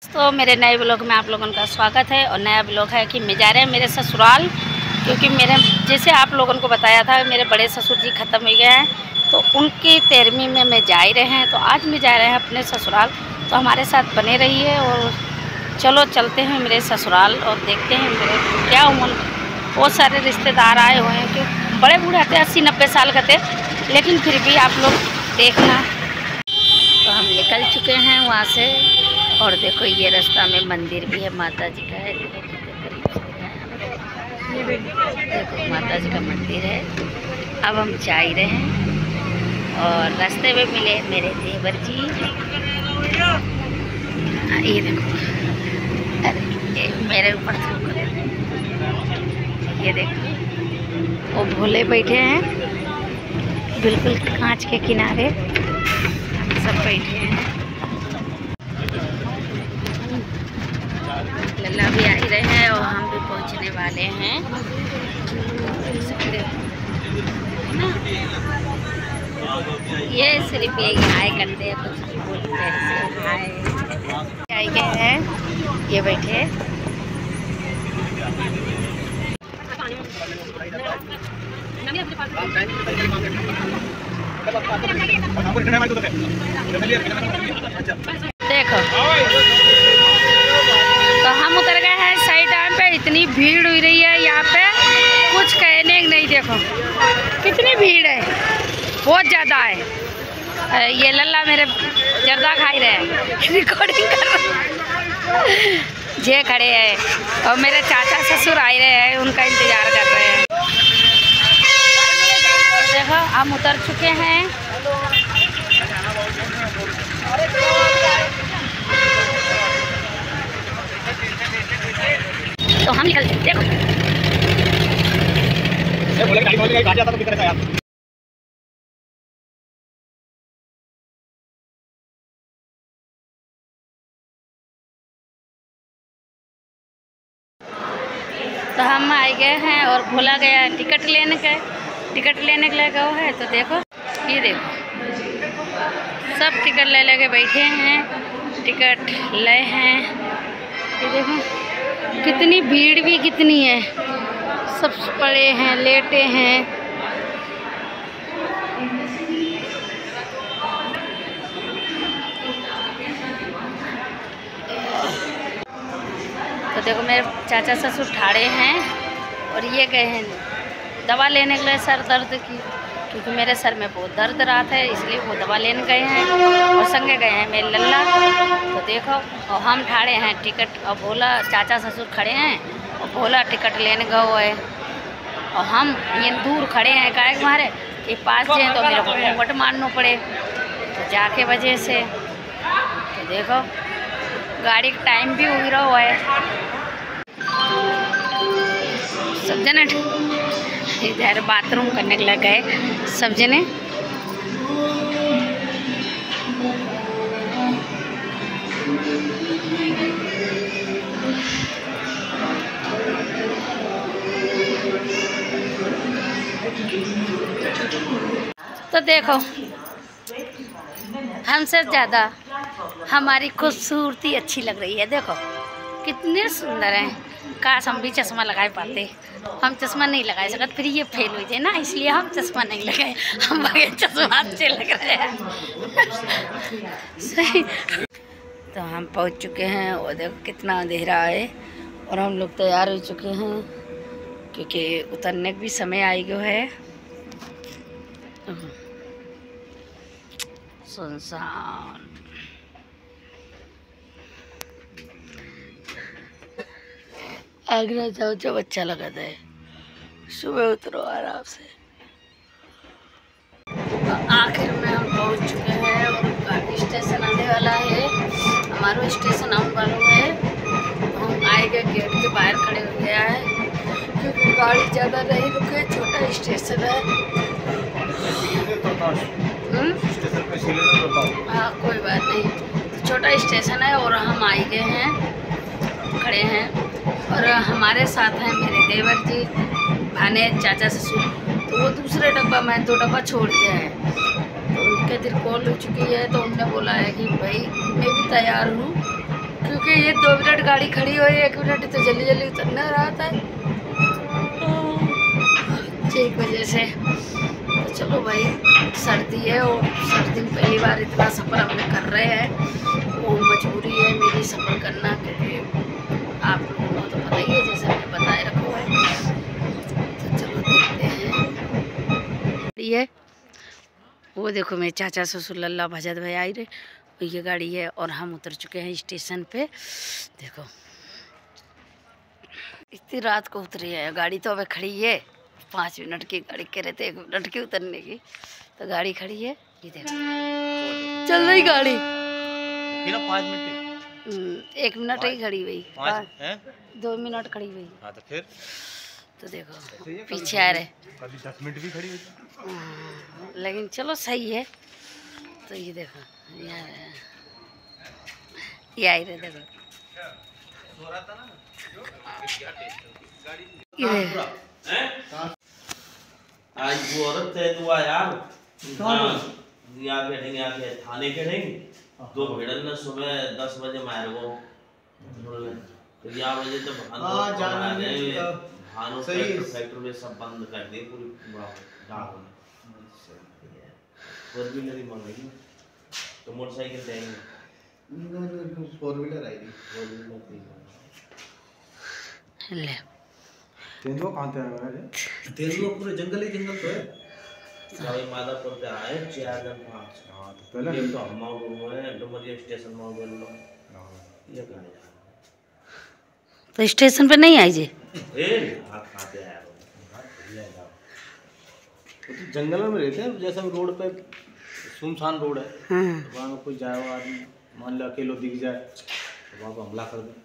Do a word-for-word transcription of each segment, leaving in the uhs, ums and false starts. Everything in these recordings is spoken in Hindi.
तो मेरे नए ब्लॉग में आप लोगों का स्वागत है। और नया ब्लॉग है कि मैं जा रहे हैं मेरे ससुराल, क्योंकि मेरे जैसे आप लोगों को बताया था मेरे बड़े ससुर जी ख़त्म हो गए हैं, तो उनकी तेरहवीं में मैं जा ही रहे हैं। तो आज मैं जा रहे हैं अपने ससुराल, तो हमारे साथ बने रहिए। और चलो चलते हैं मेरे ससुराल और देखते हैं मेरे क्या उम्र। बहुत सारे रिश्तेदार आए हुए हैं, कि बड़े बूढ़े थे, अस्सी नब्बे साल का थे, लेकिन फिर भी आप लोग देखना। तो हम निकल चुके हैं वहाँ से। और देखो ये रास्ता में मंदिर भी है, माता जी का है। देखो देखो माता जी का मंदिर है। अब हम जा ही रहे हैं और रास्ते में मिले मेरे देवर जी। ये देखो, अरे मेरे ऊपर ये देखो वो भोले बैठे हैं बिल्कुल कांच के किनारे, सब बैठे हैं। लल्ला भी आ ही रहे हैं और हम भी पहुंचने वाले हैं। ये सिर्फ ये हाय करते हैं, कुछ नहीं बोलते हैं। हाय आए गए हैं, ये बैठे। देखो तो हम उतर गए हैं सही टाइम पे। इतनी भीड़ हुई रही है यहाँ पे, कुछ कहने नहीं। देखो कितनी भीड़ है, बहुत ज़्यादा है। ये लल्ला मेरे जर्दा खा ही रहे हैं, रिकॉर्डिंग कर रहे जे खड़े हैं। और मेरे चाचा ससुर आ रहे हैं, उनका इंतज़ार कर रहे हैं। देखो हम उतर चुके हैं। तो हम निकल देखो तो हम आ गए हैं और भोला गया टिकट लेने का टिकट लेने के लिए गए है। तो देखो ये देखो सब टिकट ले लेके बैठे हैं, टिकट ले हैं। ये देखो कितनी भीड़ भी कितनी है, सब पड़े हैं, लेटे हैं। तो देखो मेरे चाचा ससुर ठाड़े हैं और ये गए हैं दवा लेने के लिए सर दर्द की, क्योंकि मेरे सर में बहुत दर्द रहा था, इसलिए वो दवा लेने गए हैं। और संगे गए हैं मेरे लल्ला। तो देखो और हम ठाड़े हैं टिकट, और भोला चाचा ससुर खड़े हैं और भोला टिकट लेने गए हुए। और हम ये दूर खड़े हैं, काहे हमारे ये पास जाए तो मेरे को घूंघट मारना पड़े, तो जाके वजह से। तो देखो गाड़ी का टाइम भी हुई रहा हुआ है। सब जने इधर बाथरूम करने के लिए गए सब जने। तो देखो हमसे ज़्यादा हमारी खूबसूरती अच्छी लग रही है। देखो कितने सुंदर हैं। काश हम भी चश्मा लगाए पाते, हम चश्मा नहीं लगाए सकते, फिर ये फेल हो जाए ना, इसलिए हम चश्मा नहीं लगाए। हम बगैर चश्मा अच्छे लग रहे हैं। सही। तो हम पहुंच चुके हैं और देखो कितना अंधेरा है, और हम लोग तैयार हो चुके हैं क्योंकि उतरने का भी समय आ गया है। सुनसान आगरा जाओ जब अच्छा लगता है, सुबह उतरो आराम से। तो आखिर में हम पहुंच चुके हैं और गाड़ी स्टेशन आने वाला है, हमारा स्टेशन आने वाला है। हम आए गए गेट के बाहर खड़े हो गया है, क्योंकि गाड़ी ज़्यादा नहीं रुके, छोटा स्टेशन है। हाँ कोई बात नहीं, छोटा स्टेशन है और हम आए गए हैं, खड़े हैं। और हमारे साथ हैं मेरे देवर जी, भाने, चाचा ससुर। तो वो दूसरे डब्बा में दो डब्बा छोड़ दिया है, तो उनके दिल कॉल हो चुकी है। तो उनने बोला है कि भाई मैं भी तैयार हूँ, क्योंकि ये दो मिनट गाड़ी खड़ी हुई है, एक मिनट तो जल्दी जल्दी उतरना रहा था एक वजह से। तो चलो भाई, सर्दी है और सर्दी में पहली बार इतना सफ़र हम लोग कर रहे हैं, वो मजबूरी है मेरी सफ़र करना, क्योंकि आप लोगों को तो पता ही है जैसे मैंने बताए रखा है। तो चलो देखते हैं। ये वो देखो मेरे चाचा ससुर लल्ला भजत भाई आई रहे, ये गाड़ी है और हम उतर चुके हैं स्टेशन पे। देखो इतनी रात को उतरी है गाड़ी, तो अब खड़ी है, पाँच मिनट की गाड़ी कह रहे थे एक मिनट की उतरने की, तो गाड़ी खड़ी है। ये देखो चल रही गाड़ी, पाँच मिनट एक मिनट ही खड़ी हुई, दो मिनट खड़ी हुई। हाँ तो फिर तो देखो पीछे आ रहे, कभी दस मिनट भी खड़ी हुई, लेकिन चलो सही है। तो ये देखो यार, ये आई रहे देखो, ये देखो आज वो औरत तय हुआ यार, यहाँ बैठेंगे, आके थाने बैठेंगे। दो भेड़न ने सुबह दस बजे मार वो, तो ग्यारह बजे तो भानु फैक्ट्री में सब बंद कर दिए पूरी डाक में। फोर व्हीलर ही मंगाई, तो मोटरसाइकिल देंगे, फोर व्हीलर आएगी। फोर व्हीलर ले तेंदुआ कहाँ से आया है? तेंदुआ पूरे जंगल ही जंगल तो है। सवाई माधोपुर पे आए चार दिन पाँच। हाँ तो पहले ये तो हम माउंट है, डुमरिया स्टेशन माउंट लो। ये कहाँ है? तो स्टेशन पे नहीं आई जी? ए हाथ खाते हैं यार। तो जंगल में रहते हैं, जैसा रोड पे सुनसान रोड है, हाँ। तो वहाँ कोई जाए आदमी मान लो अकेलो दिख जाए तो वहाँ पर हमला कर दे।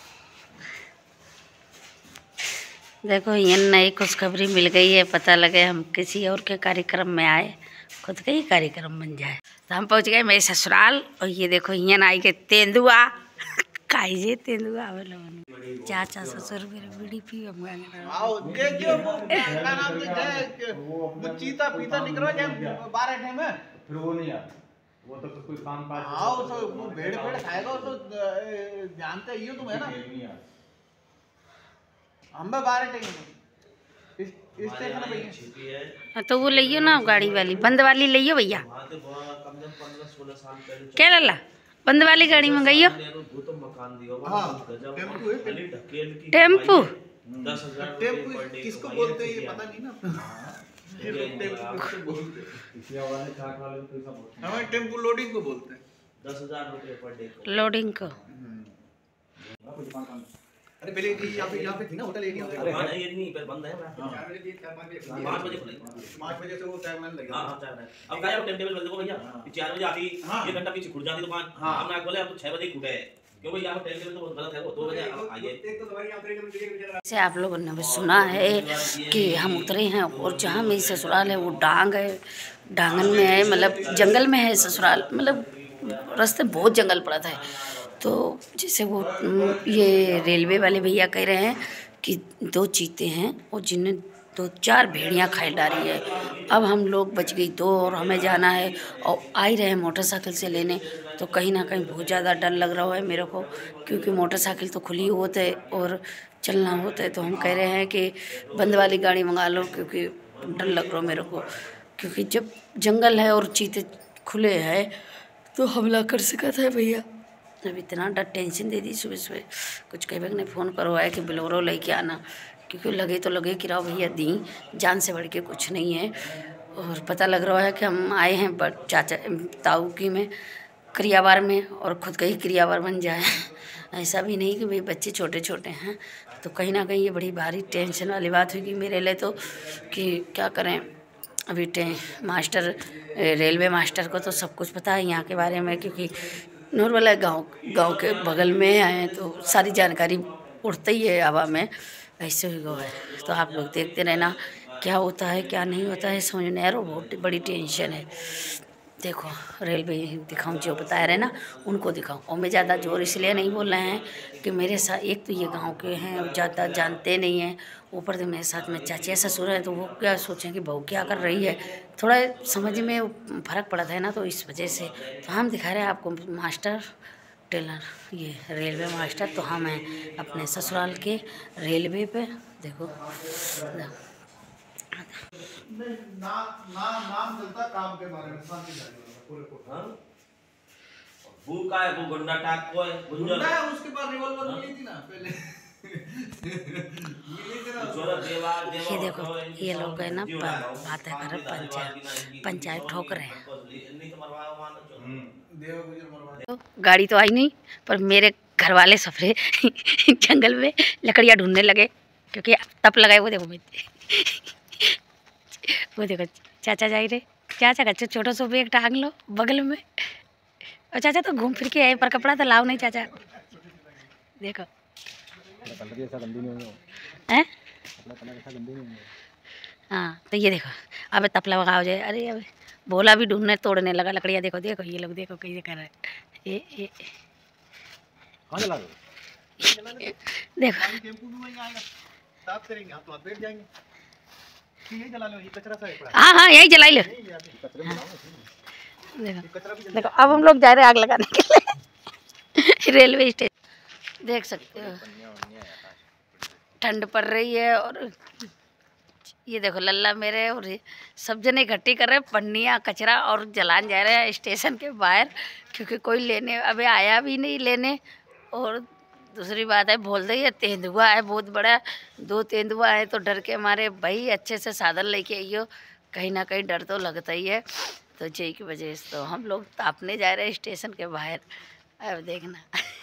देखो ये नई खुशखबरी मिल गई है, पता लगे हम किसी और के कार्यक्रम में आए, खुद का ही कार्यक्रम बन जाए। तो हम पहुंच गए मेरे ससुराल, और ये देखो यहाँ आई के तेंदुआ काइजे तेंदुआ अवेलेबल। चाचा ससुर मेरे बीड़ी पी हम आओ देखियो वो क्या नाम है, वो चीता पीता निकला जाए बारह टाइम में, फिर वो नहीं आता, वो तो कोई काम काज। आओ तो वो भेड़ भेड़ खाएगा तो जानते ही हो तुम, है ना? हम बारह टाइम इस स्टेशन पे भैया, तो वो लियो ना गाड़ी वाली, बंद वाली लियो भैया। क्या लल्ला, बंद वाली गाड़ी मंगाइयो। टेम्पू टेम्पू किसको बोलते हैं ये पता नहीं ना। हमें टेम्पू लोडिंग को बोलते हैं, दस हजार रुपये पर डे लोडिंग को। अरे पहले यहाँ पे यहाँ पे थी ना होटल एरिया, हाँ ये नहीं पर बंद है, पाँच बजे खुलेगी, पाँच बजे से वो टाइम मैंने लगा। हाँ हाँ चार बजे। अब क्या टाइम टेबल बदल दो भैया, चार बजे आती एक घंटा पीछे खुल जाती दुकान, हम ना खोले, अब तो छह बजे खुले है, क्यों भाई यहाँ टाइम टेबल तो बहुत गलत है, वो दो बजे आइए। जैसे आप लोगों ने भी सुना है कि हम उतरे हैं, और जहाँ मेरी ससुराल है वो डांग है, डांगन में है, मतलब जंगल में है ससुराल, मतलब रास्ते बहुत जंगल पड़ा था। तो जैसे वो ये रेलवे वाले भैया कह रहे हैं कि दो चीते हैं और जिन्हें दो चार भेड़ियाँ खाई डाली है। अब हम लोग बच गई दो, और हमें जाना है, और आ ही रहे हैं मोटरसाइकिल से लेने, तो कहीं ना कहीं बहुत ज़्यादा डर लग रहा है मेरे को, क्योंकि मोटरसाइकिल तो खुली होते है और चलना होता है। तो हम कह रहे हैं कि बंद वाली गाड़ी मंगा लो, क्योंकि डर लग रहा है मेरे को, क्योंकि जब जंगल है और चीते खुले हैं तो हमला कर सकता है भैया। अब इतना डर टेंशन दे दी सुबह सुबह, कुछ कहबे ने फ़ोन करवाया कि बिलोरो लेके आना, क्योंकि लगे तो लगे कि राव भैया दी, जान से बढ़ के कुछ नहीं है। और पता लग रहा है कि हम आए हैं बट चाचा ताऊ की में क्रियावार में, और खुद का ही क्रियावार बन जाए। ऐसा भी नहीं कि भाई बच्चे छोटे छोटे हैं, तो कहीं ना कहीं ये बड़ी भारी टेंशन वाली बात हुई मेरे लिए तो, कि क्या करें। अभी टे मास्टर रेलवे मास्टर को तो सब कुछ पता है यहाँ के बारे में, क्योंकि नॉर्मल है, गांव गांव के बगल में आए तो सारी जानकारी उड़ती ही है हवा में, ऐसे ही गो है। तो आप लोग देखते रहना क्या होता है क्या नहीं होता है, समझ नहीं आ रहा, बहुत बड़ी टेंशन है। देखो रेलवे दिखाऊं, जो बता रहे ना उनको दिखाऊं, और मैं ज़्यादा जोर इसलिए नहीं बोल रहे हैं कि मेरे साथ एक तो ये गांव के हैं और ज़्यादा जानते नहीं हैं, ऊपर से मेरे साथ में चाचा ससुर है, तो वो क्या सोचें कि बहू क्या कर रही है, थोड़ा समझ में फ़र्क पड़ा था ना, तो इस वजह से तो हम दिखा रहे हैं आपको मास्टर टेलर, ये रेलवे मास्टर। तो हम हैं अपने ससुराल के रेलवे पे। देखो ना ना नाम चलता काम के बारे में शांति पूरे को। हां वो का है, वो गुंडा टाइप को है, गुंडा है। उसके पास रिवॉल्वर मिली थी ना पहले। ये देखो ये लोग है ना बातें कर रहे, पंचायत पंचायत ठोक रहे हैं। तो गाड़ी तो आई नहीं, पर मेरे घर वाले सफरे जंगल में लकड़ियाँ ढूंढने लगे, क्योंकि तप लगाए। वो देखो वो देखो चाचा जा रहे, चाचा का छोटा सा बैग टांग लो बगल में। और चाचा तो घूम फिर के आए, पर कपड़ा तो लाओ नहीं चाचा। देखो हैं? हाँ तो ये देखो अब तपला लगाओ जाए। अरे अब भोला भी ढूंढने तोड़ने लगा लकड़ियाँ। देखो देखो ये लोग देखो कैसे कर रहे हैं। ये ये देखो हाँ हाँ यही जलाई लो। देखो देखो अब हम लोग जा रहे हैं आग लगाने के लिए रेलवे स्टेशन। देख सकते हो ठंड पड़ रही है, और ये देखो लल्ला मेरे और सब जने इकट्ठी कर रहे हैं पन्नियाँ कचरा और जलान जा रहे हैं स्टेशन के बाहर, क्योंकि कोई लेने अबे आया भी नहीं लेने। और दूसरी बात है बोल दे ये तेंदुआ है बहुत बड़ा, दो तेंदुआ है, तो डर के हमारे भाई अच्छे से साधन लेके आइयो, कहीं ना कहीं डर तो लगता ही है। तो जय की वजह से तो हम लोग तापने जा रहे हैं स्टेशन के बाहर। अब देखना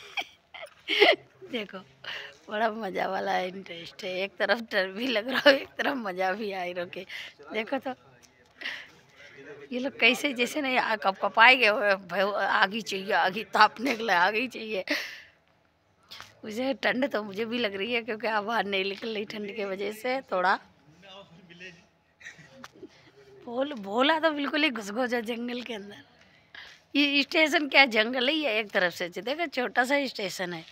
देखो बड़ा मज़ा वाला इंटरेस्ट है, एक तरफ डर भी लग रहा है, एक तरफ मज़ा भी आ रहा है। देखो तो ये लोग कैसे जैसे नहीं कप कपाए गए, आगी चाहिए आगी तापने के लिए आगी चाहिए। मुझे ठंड तो मुझे भी लग रही है, क्योंकि आप बाहर नहीं निकल रही ठंड की वजह से। थोड़ा बोल भोला तो बिल्कुल ही घुस घुस है जंगल के अंदर। ये स्टेशन क्या जंगल ही है एक तरफ से। देखो छोटा सा स्टेशन है,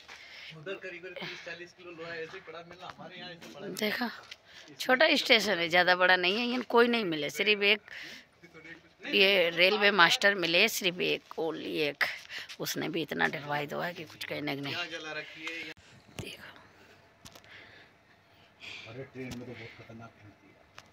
देखो छोटा स्टेशन है, ज़्यादा बड़ा नहीं है। यहाँ कोई नहीं मिले, सिर्फ एक ये रेलवे मास्टर मिले, सिर्फ एक ओनली एक। उसने भी इतना डरवाई दो है कि कुछ कहने नहीं। देखो अरे ट्रेन में तो बहुत खतरनाक थी।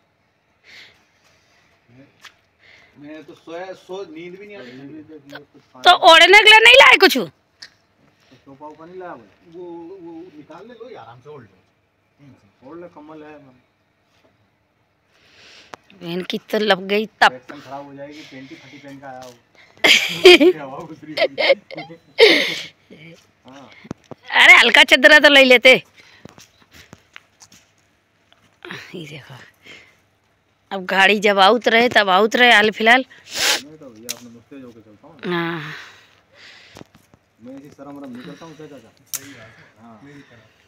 मैं तो सोया सो नींद भी नहीं आती। तो ओढ़ने के लिए नहीं लाए कुछ? सोफा ऊपर नहीं लाया वो वो निकाल ले लो आराम से ओढ़ लो ओढ़ ले कम्बल है। इनकी तो लग गई तब खराब हो जाएगी, पेंटी फटी पहन का आया हो। अरे हल्का चदरा तो ले लेते। ये देखो अब गाड़ी जब आउत रहे तब आउत रहे हाल फिलहाल। हाँ मैं इसी शर्म वरम नहीं करता हूँ चाचा। सही बात है। हाँ मेरी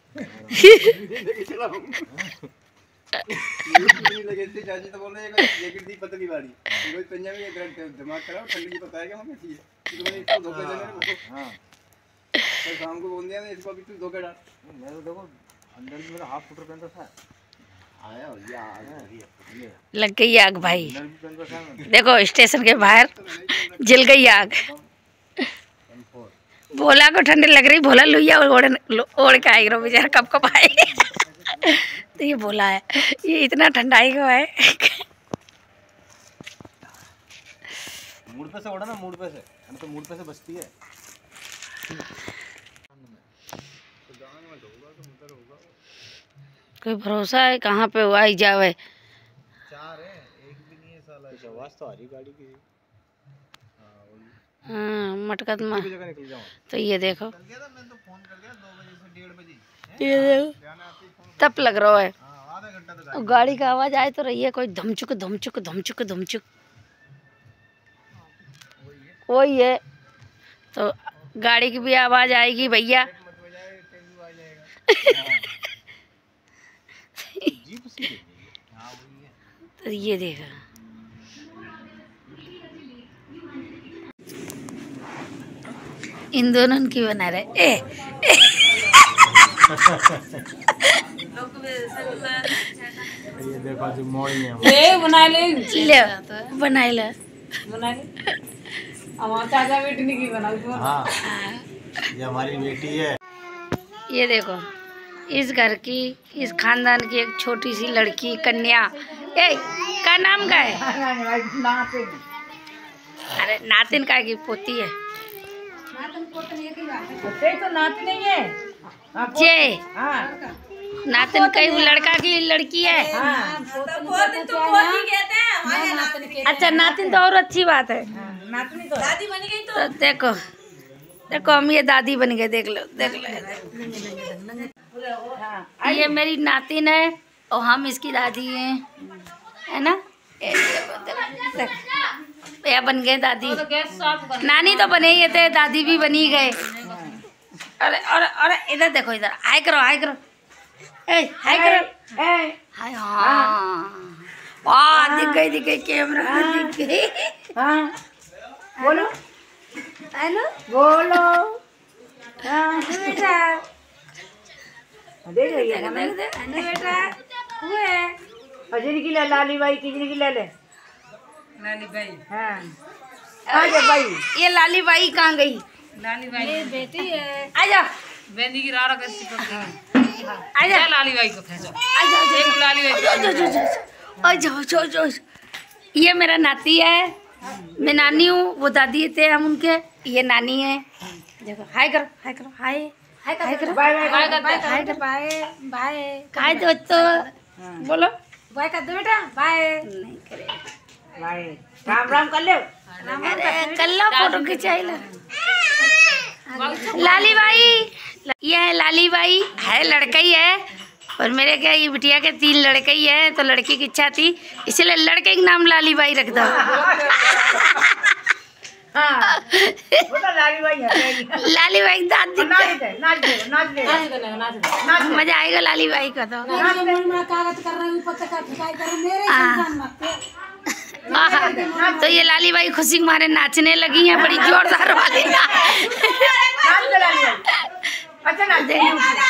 तरह चाची तो बोल रहे हैं जैकेट दी पतली वाली कोई पंजाबी में ग्रैंड दिमाग कराओ ठंडी की पता है क्या हमें चाहिए तो मैंने इसको धोखा देने को। हां तो शाम को बोल दिया ना इसको अभी तू धोखा डाल। मैं तो देखो अंदर में मेरा हाफ फुटर पहन रखा है आया यार लग गई आग भाई। देखो स्टेशन के बाहर जल गई आग। भोला को ठंडी लग रही, भोला लुइया ओढ़ ओढ़ के आई रो बेचारा कब कब आए। तो ये भोला है, ये इतना ठंडाई को है। मूड पे से ओढ़ा ना, मूड पे से हम तो मूड पे से बचती है। कोई भरोसा है कहाँ पे हुआ ही जावे। चार है एक भी नहीं है साला। कुछ आवाज तो आ रही गाड़ी की। हाँ मटकत में जगह निकल जाऊं। तो ये देखो चल गया था, मैं तो फोन कर दिया दो बजे से डेढ़ बजे। ये देखो तब लग रहा है। हां आधा घंटा तक गाड़ी का आवाज आए तो रही है कोई धमचुक धमचुक धमचुक धमचुक वही है। तो गाड़ी की भी आवाज आएगी भैया। तो ये देखो इन दोनों की बना रहे ए, ए। ये देखो जी मोड़ी है ले बना ले ले बना ले बना ले हमारा चाचा बेटी ने की बना दो। हां ये हमारी बेटी है। ये देखो इस घर की, इस खानदान की एक छोटी सी लड़की कन्या। ए का नाम का है? नातिन। अरे नातिन का की पोती है। पोते तो नातिन नहीं है। हाँ, पोते। जे हाँ नातिन कई लड़का की लड़की है। हाँ, अच्छा नातिन तो और अच्छी बात है। नातिन तो दादी बन गई तो तो देखो देखो हम ये दादी बन गए, देख लो देख लो। ये मेरी नातिन है और हम इसकी दादी हैं, है ना। ये देखो, देखो, देखो। ये बन गए दादी। नानी तो बने ही थे, दादी भी बनी गए। अरे अरे अरे इधर देखो, इधर हाय करो हाय करो, ए हाय करो, ए, हाय। हाँ वाह दिख गई दिख गई, कैमरा में दिख गई। हाँ बोलो हेलो बोलो। हाँ बेटा देख रही है देख देख देख। बेटा हुए अजनी की ले लाली बाई किजनी की ले ले लाली भाई हाँ आजा भाई ये लाली बाई कहाँ गई? लाली भाई बेटी है आजा बेंदी की रारा कैसी पकड़ी आजा लाली भाई को खींचो आजा आजा एक लाली भाई आजा आजा आजा आजा। ये मेरा नाती है, मैं नानी हूँ, वो दादी थे हम उनके, ये नानी है। देखो हाय करो हाय करो हाय हाय करो बाय बाय बाय कर बाय दे। बाय बाय बाय हाय दोस्तों बोलो। बाय कर दो बेटा बाय नहीं करे बाय राम राम कर ले अरे कल्ला फोटो खिंचाई ला। लाली बाई ये है लाली बाई, है लड़का ही है। और मेरे क्या ये बिटिया के तीन लड़के ही है, तो लड़की की इच्छा थी इसलिए लड़के का नाम लाली बाई रख दो। हाँ वो तो लाली बाई है। लाली बाई दादी नाच दे नाच दे नाच दे नाच दे मजा आएगा लाली बाई का तो। कागज कर रही हूँ पत्ता ठिकाई कर मेरे आहा, तो ये लाली बाई खुशी के मारे नाचने लगी हैं, बड़ी जोरदार वाली। नाच दे लाली बाई अच्छा नाच दे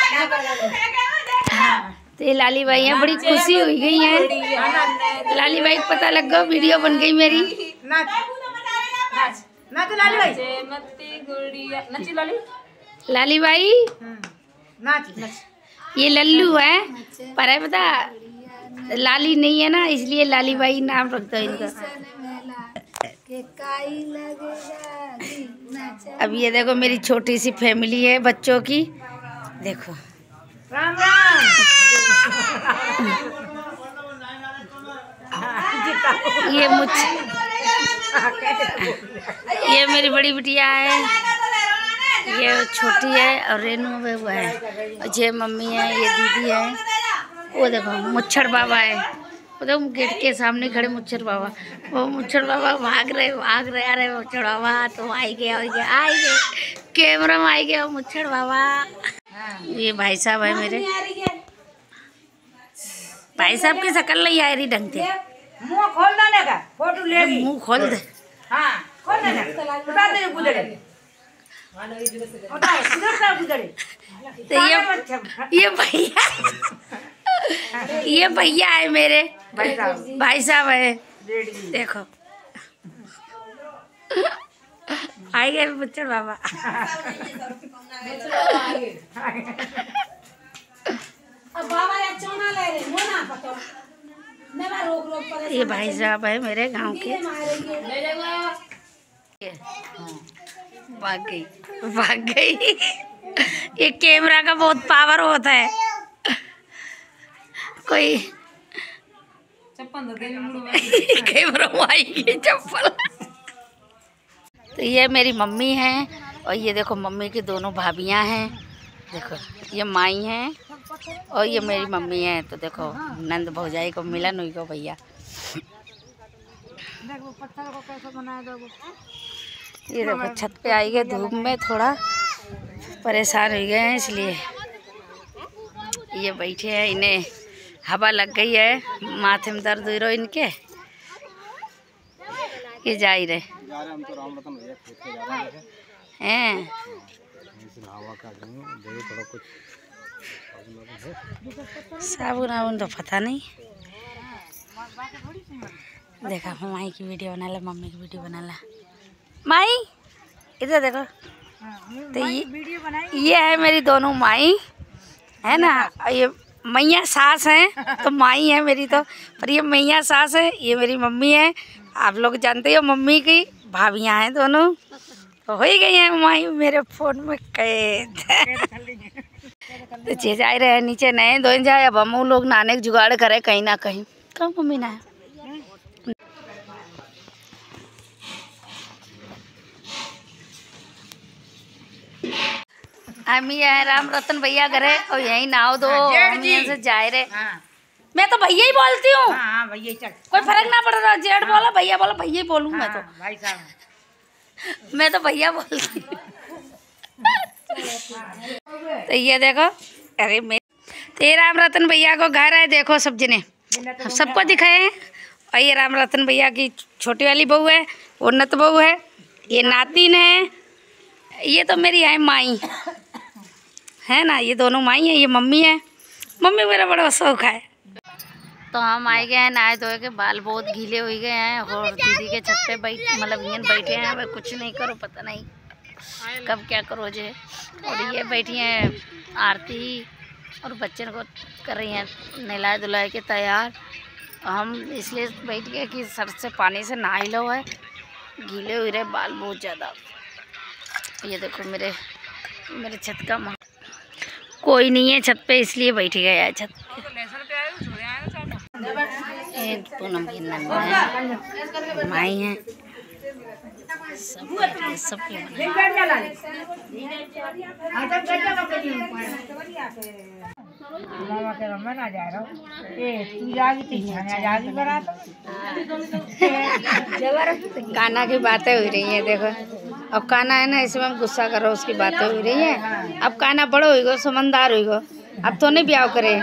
तो ये लाली बाई हैं, बड़ी खुशी हुई गई है। लाली बाई को पता लग गया, वीडियो बन गई मेरी। नाच नाच नाच लाली बाई मत्ती गुड़िया नची लाली लाली बाई नाच नाच ये लल्लू है, पर है पता लाली नहीं है ना, इसलिए लाली बाई नाम रख दो इनका। अब ये देखो मेरी छोटी सी फैमिली है बच्चों की, देखो राम राम ये मुझ ये मेरी बड़ी बिटिया है, ये छोटी है और रेनू बाबू है, और ये मम्मी है, ये दीदी है। वो देखो मुच्छर बाबा है, वो देखो गेट के सामने खड़े मुच्छर बाबा। वो मुच्छर बाबा भाग रहे भाग रहे अरे मुच्छर बाबा तो आई गए आई गए आई गए कैमरा में आई गए मुच्छर बाबा। ये भाई साहब है मेरे, भाई साहब की शक्ल नहीं आ रही ढंग से। मुंह खोल देने का फोटो लेगी मुंह खोल दे। हाँ खोल देने उठा दे गुदड़े उठा किधर से गुदड़े तो ये ये भैया ये भैया है मेरे भाई साहब भाई साहब है, रेडी देखो आए गए बच्चन बाबा। अब बाबा या चोना ले रे मोना पतो मेरा रोक रोक पर ये भाई साहब है मेरे गांव के। भाग गई भाग गई। ये कैमरा का बहुत पावर होता है, कोई चप्पल दे कैमरा में आएगी चप्पल। तो ये मेरी मम्मी है और ये देखो मम्मी की दोनों भाभियां हैं, देखो ये माई हैं और ये मेरी मम्मी है। तो देखो नंद भौजाई को मिलन हुई को भैया। देखो पत्थर को कैसे बनाया दो। ये देखो छत पे आई गए, धूप में थोड़ा परेशान हो गए हैं इसलिए ये बैठे हैं, इन्हें हवा लग गई है, माथे में दर्द हो रहा है इनके। ये जा ही रहे हैं साबुन वाबुन तो पता नहीं। देखा माई की वीडियो बना ला, मम्मी की वीडियो बना ला। माई इधर देखो तो ये ये है मेरी दोनों माई है ना। ये मैया सास हैं तो माई है मेरी तो, पर ये मैया सास है, ये मेरी मम्मी है। आप लोग जानते हो मम्मी की भाभियाँ हैं दोनों, तो हो ही गई हैं माई मेरे फोन में कैद। तो जे जा रहे हैं नीचे नए धो जाए, अब हम लोग नहाने के जुगाड़ करे कहीं ना कहीं। कहाँ मम्मी ना है हम ही है राम रतन भैया घर है और यही नाव दो हम यहाँ से जा रहे। मैं तो भैया ही बोलती हूँ, हाँ भैया चल, कोई फर्क ना पड़ रहा। जेठ बोला भैया बोला भैया ही बोलूँ मैं तो। भाई साहब मैं तो भैया बोलती हूँ। तो ये देखो, अरे मैं तो ये राम रतन भैया को घर है, देखो सब जने हम सबको दिखाए हैं। और ये राम रतन भैया की छोटी वाली बहू है, उन्नत बहू है, ये नातिन है, ये तो मेरी है माई है ना। ये दोनों माई है, ये मम्मी है। मम्मी मेरा बड़ा शौक है। तो हम आए गए हैं नहाए धोए के, बाल बहुत गीले हो गए हैं और दीदी के छत पे बैठ मतलब इन बैठे हैं। मैं कुछ नहीं करो, पता नहीं कब क्या करो जे। और ये बैठी हैं आरती और बच्चन को कर रही हैं नहलाए धुलाए के तैयार। हम इसलिए बैठ गए कि सर से पानी से नहा लो है, गीले हुए रहे बाल बहुत ज़्यादा। ये देखो मेरे मेरे छत का माँ कोई नहीं है छत पे, इसलिए बैठ गया है छत पे। पूनम की नंबर माई है, सब सब मामा के रमन आ जा रहा हूँ। ए तू जागी तीन जागी बरात काना की बातें हो रही हैं। देखो अब काना है ना, इसमें हम गुस्सा करो, उसकी बातें हो रही हैं। अब काना बड़ो होगा, समझदार होगा, अब तो नहीं ब्याह करे।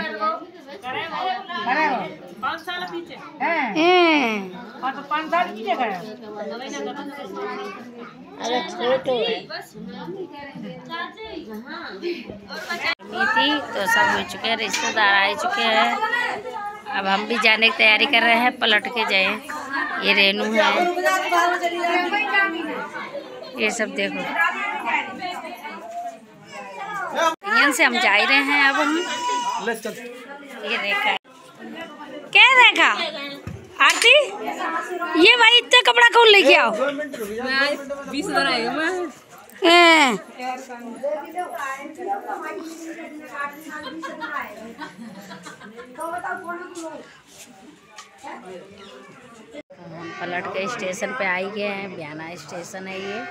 पाँच साल पीछे हैं तो पाँच साल पीछे करे। अरे छोटो है थी तो सब हो चुके हैं, रिश्तेदार आ चुके हैं। अब हम भी जाने की तैयारी कर रहे हैं, पलट के जाए। ये रेनू है, ये सब देखो। यहाँ से हम जा ही रहे हैं। अब हम ये रेखा क्या रेखा आरती, ये भाई इतना कपड़ा कौन लेके आओ। बीस हजार आएगा मैं हैं। हम पलट के स्टेशन पे आई गए हैं, ब्याना स्टेशन है ये।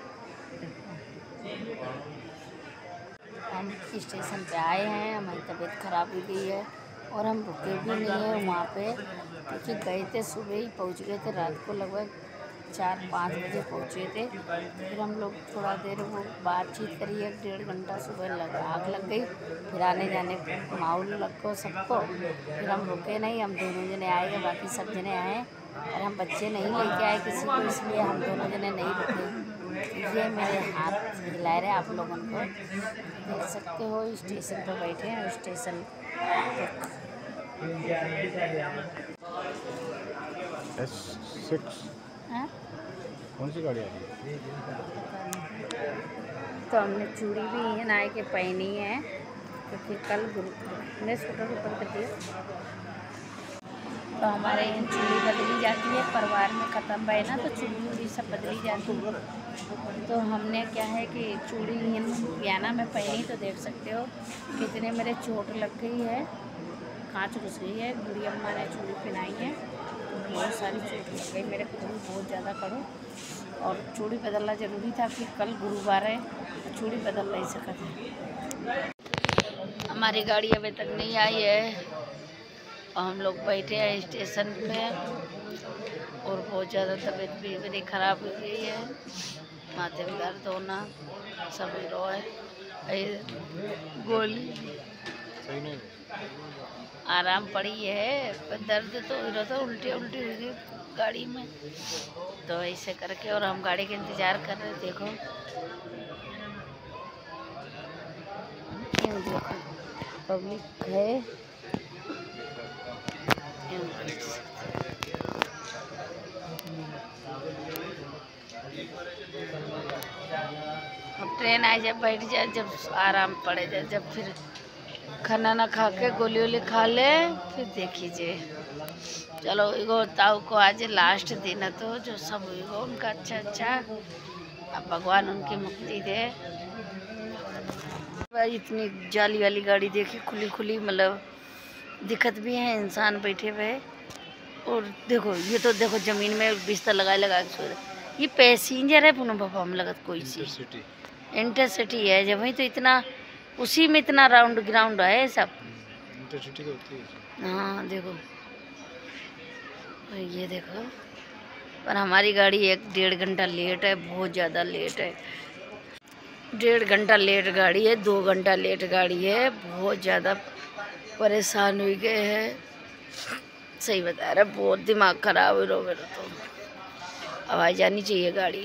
हम स्टेशन पे आए हैं, हमारी तबीयत खराब हो गई है और हम रुके भी नहीं हैं वहाँ पे, क्योंकि गए थे सुबह ही पहुँच गए थे, रात को लगभग चार पाँच बजे पहुँचे थे। फिर हम लोग थोड़ा देर वो बातचीत करी, एक डेढ़ घंटा सुबह लग आग लग गई, फिर आने जाने माहौल लग गो सबको। फिर हम रुके नहीं, हम दोनों जने आए गए, बाकी सब जने आए और हम बच्चे नहीं लेके आए किसी को, इसलिए हम दोनों जने नहीं रुके। ये मेरे हाथ हिला रहे आप लोगों को देख सकते हो। स्टेशन पर बैठे हैं, स्टेशन एस सिक्स कौन सी गाड़ी आ रही है? तो हमने चूड़ी भी यहीं आए के पहनी है, क्योंकि कल गुरु ने स्वेटर ऊपर कर दिया। तो हमारे यहाँ चूड़ी बदली जाती है, परिवार में ख़त्म भय ना, तो चूड़ी वूड़ी सब बदली जाती है। तो हमने क्या है कि चूड़ी ब्याना में पहनी, तो देख सकते हो कितने मेरे चोट लग गई है, कांच घुस गई है। बूढ़ी अम्मा ने चूड़ी पहनाई है, तो बहुत सारी चोट लग गई मेरे को, बहुत ज़्यादा करो। और चूड़ी बदलना ज़रूरी था, फिर कल गुरुवार है, तो चूड़ी बदल नहीं सकते। हमारी गाड़ी अभी तक नहीं आई है और हम लोग बैठे हैं स्टेशन पे और बहुत ज़्यादा तबीयत भी मेरी ख़राब हो गई है, माथे में दर्द होना सब रो है, गोली आराम पड़ी है, पर दर्द तो हो रहा था, उल्टी उल्टी हुई थी गाड़ी में। तो ऐसे करके और हम गाड़ी का इंतज़ार कर रहे, देखो देखो पब्लिक है। अब ट्रेन आ जाए, बैठ जाए, जब आराम पड़े जाए, जब फिर खाना ना खा के गोली वोली खा ले, फिर देख लीजिए। चलो एगो ताऊ को आज लास्ट दिन है तो जो सब एगो उनका अच्छा अच्छा, अब भगवान उनकी मुक्ति दे। भाई इतनी जाली वाली गाड़ी देखी, खुली खुली, मतलब दिक्कत भी है, इंसान बैठे हुए। और देखो ये तो देखो जमीन में बिस्तर लगाए लगा के सो रहे। ये पैसेंजर है पुनः बाबा, हम लगत कोई सी इंटरसिटी है जब वही तो इतना उसी में इतना राउंड ग्राउंड है सब इंटरसिटी का होती है। हाँ देखो ये देखो, पर हमारी गाड़ी एक डेढ़ घंटा लेट है, बहुत ज़्यादा लेट है। डेढ़ घंटा लेट गाड़ी है, दो घंटा लेट गाड़ी है, बहुत ज़्यादा परेशान हुई गए हैं। सही बता रहा, बहुत दिमाग खराब हो रहा मेरा तो। अब आ जानी चाहिए गाड़ी।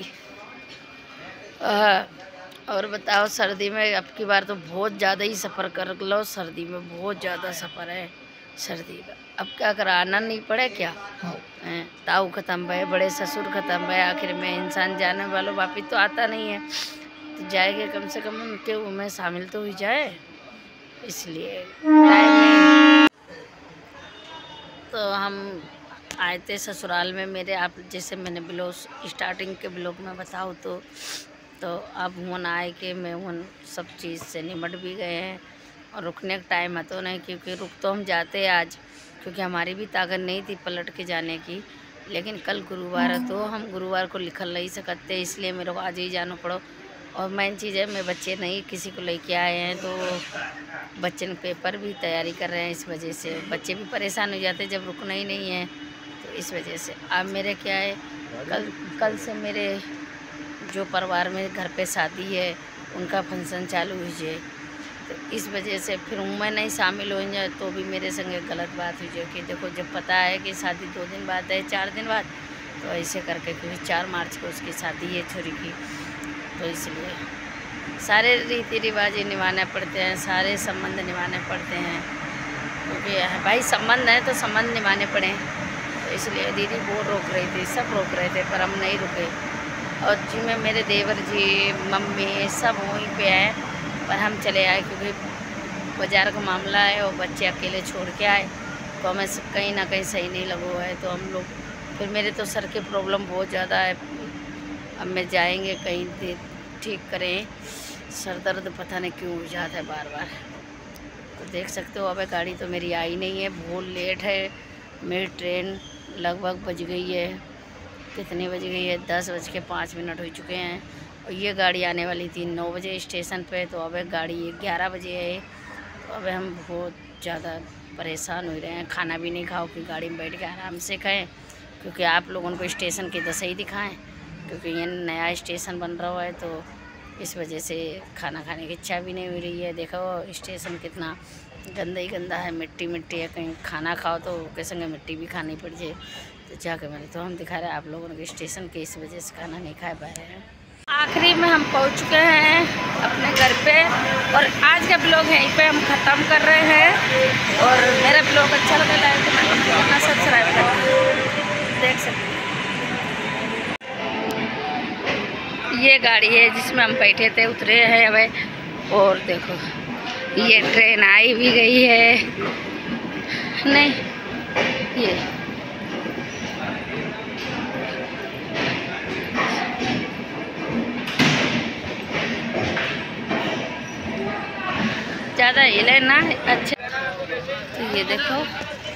हाँ और बताओ, सर्दी में अब की बार तो बहुत ज़्यादा ही सफ़र कर लो, सर्दी में बहुत ज़्यादा सफ़र है सर्दी का। अब क्या करा, आना नहीं पड़े क्या? ताऊ ख़त्म भय, बड़े ससुर ख़त्म भय, आखिर में इंसान जाने वालों वापिस तो आता नहीं है, तो जाएंगे कम से कम उनके में शामिल तो हो जाए, इसलिए टाइम नहीं। तो हम आए थे ससुराल में मेरे, आप जैसे मैंने ब्लॉग स्टार्टिंग के ब्लॉग में बताऊँ तो तो अब हुन आए कि मैं हुन सब चीज़ से निमट भी गए हैं और रुकने का टाइम है तो नहीं, क्योंकि रुक तो हम जाते आज, क्योंकि हमारी भी ताकत नहीं थी पलट के जाने की। लेकिन कल गुरुवार है तो हम गुरुवार को निकल नहीं सकते, इसलिए मेरे को आज ही जाना पड़ो। और मेन चीज़ है, मैं बच्चे नहीं किसी को लेके आए हैं, तो बच्चे ने पेपर भी तैयारी कर रहे हैं, इस वजह से बच्चे भी परेशान हो जाते जब रुकना ही नहीं है, तो इस वजह से। अब मेरे क्या है, कल कल से मेरे जो परिवार में घर पे शादी है उनका फंक्शन चालू हो जाए, तो इस वजह से फिर मैं नहीं शामिल हो जाए तो भी मेरे संगे गलत बात हो जाए कि देखो जब पता है कि शादी दो दिन बाद है, चार दिन बाद, तो ऐसे करके, क्योंकि चार मार्च को उसकी शादी है छोरी की, तो इसलिए सारे रीति रिवाज निभाने पड़ते हैं, सारे संबंध निभाने पड़ते हैं, क्योंकि भाई संबंध है तो संबंध निभाने पड़े। तो इसलिए दीदी बहुत रोक रही थी, सब रोक रहे थे, पर हम नहीं रुके। और जी में मेरे देवर जी, मम्मी सब वहीं पे आए, पर हम चले आए क्योंकि बाज़ार का मामला है और बच्चे अकेले छोड़ के आए, तो हमें कहीं ना कहीं सही नहीं लगा हुआ है, तो हम लोग फिर मेरे तो सर की प्रॉब्लम बहुत ज़्यादा है, अब मैं जाएंगे कहीं ठीक करें, सर दर्द पता नहीं क्यों हो जाता है बार बार। तो देख सकते हो, अब गाड़ी तो मेरी आई नहीं है, बहुत लेट है, मेरी ट्रेन लगभग बज गई है, कितनी बज गई है, दस बज के पाँच मिनट हो चुके हैं, और ये गाड़ी आने वाली थी नौ बजे स्टेशन पे, तो अब गाड़ी ग्यारह बजे है, तो अब हम बहुत ज़्यादा परेशान हो रहे हैं। खाना भी नहीं खाओ कि गाड़ी में बैठ के आराम से खाएं, क्योंकि आप लोगों को स्टेशन की दशा ही दिखाएं, क्योंकि ये नया स्टेशन बन रहा है, तो इस वजह से खाना खाने की इच्छा भी नहीं हो रही है। देखो स्टेशन कितना गंदा ही गंदा है, मिट्टी मिट्टी है, कहीं खाना खाओ तो उसके संगे मिट्टी भी खानी पड़ जाए, तो जाके मैंने तो हम दिखा रहे हैं आप लोगों के स्टेशन के, इस वजह से खाना नहीं खा पा रहे हैं। आखिरी में हम पहुंच चुके हैं अपने घर पे, और आज का ब्लॉग यहीं पे हम ख़त्म कर रहे हैं। और मेरा ब्लॉग अच्छा लगा लाइक करना, सब्सक्राइब करना। देख सकते हैं ये गाड़ी है जिसमें हम बैठे थे, उतरे हैं अब, और देखो ये ट्रेन आई भी गई है, नहीं ये ज़्यादा हिले ना, अच्छा। तो ये देखो